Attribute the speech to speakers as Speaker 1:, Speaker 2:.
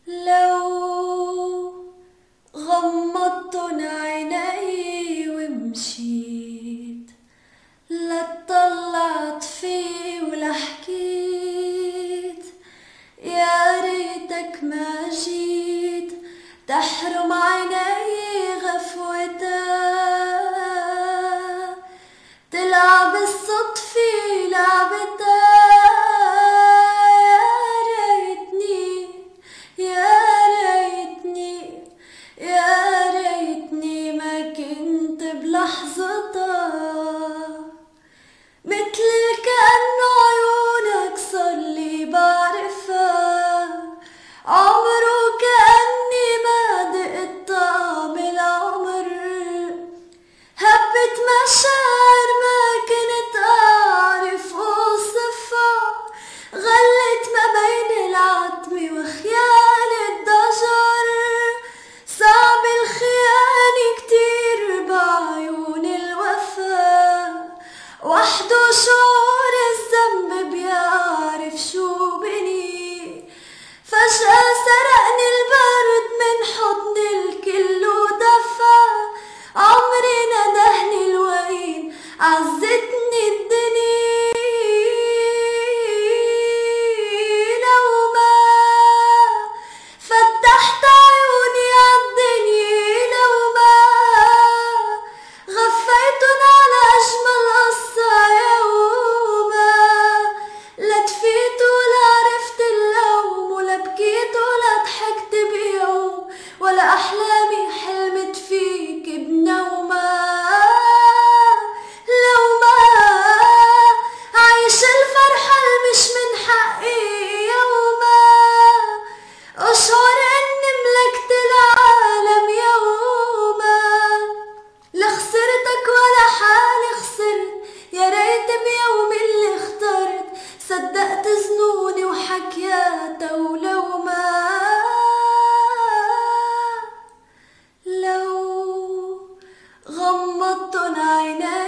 Speaker 1: لو غمضتن عيني ومشيت، لا اتطلعت فيه ولا حكيت، يا ريتك ما جيت تحرم عيني غفوتها، تلعب الصدفة لعبتها. يا ريتني يا ريتني ما كنت بلحظتها، متل كأنه عيونك صارلي بعرفها، عمره كأني ما دقت طعم العمر، هبت مشاعر ما كنت أعرف أوصفها، غلت ما بين العتم وخيال الضجر، صعب الخيانة كتير بعيون الوفا، وحده شعور الذنب بيعرف شو بني، فجأة سرقني البرد من حضن الكل ودفى، عمري ندهني الوين عزتني الدنيا، لو ما فتحت عيوني عالدنيا، لو ما غفيتن على أجمل قصة يوما، لا تفيت ولا عرفت اللوم، ولا بكيت ولا ضحكت بيوم، ولا أحلامي حلمت فيك بنومة، لو ما عايش الفرحة المش من حقي يوما، أشعر إني ملكت العالم يوما، لا خسرتك ولا حالي خسرت، يا ريت بيوم اللي اخترت صدقت ظنوني وحكياتها، ولو ما لو غمضتن عيني